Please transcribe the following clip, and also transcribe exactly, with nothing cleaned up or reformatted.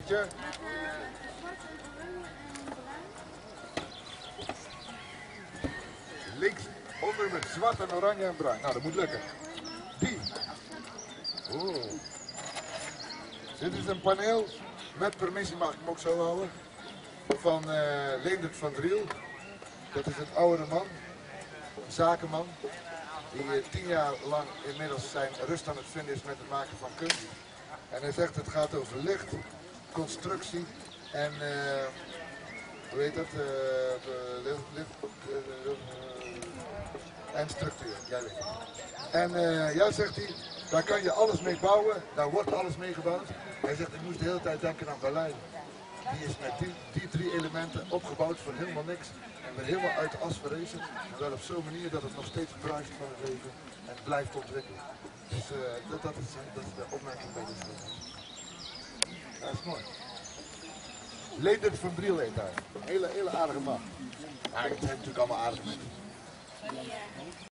Ja. Links onder met zwart en oranje en bruin. Nou, dat moet lukken. Die. Oeh. Dit is een paneel met permissie, mag ik hem ook zo houden, van uh, Leendert van Driel. Dat is het oudere man, een zakenman, die uh, tien jaar lang inmiddels zijn rust aan het vinden is met het maken van kunst. En hij zegt het gaat over licht, constructie en, uh, hoe heet dat, uh, licht, licht, uh, uh, en structuur. Jij weet het. En uh, ja, zegt hij, daar kan je alles mee bouwen, daar wordt alles mee gebouwd. Hij zegt, ik moest de hele tijd denken aan Berlijn. Die is met die, die drie elementen opgebouwd van helemaal niks. En weer helemaal uit de as verrezen. En wel op zo'n manier dat het nog steeds bruist van het leven en blijft ontwikkelen. Dus uh, dat, dat, is, dat is de opmerking bij dit film. Dat is mooi. Leendert van Driel heet hij. Een hele, hele aardige man. Ja, het zijn natuurlijk allemaal aardige mensen.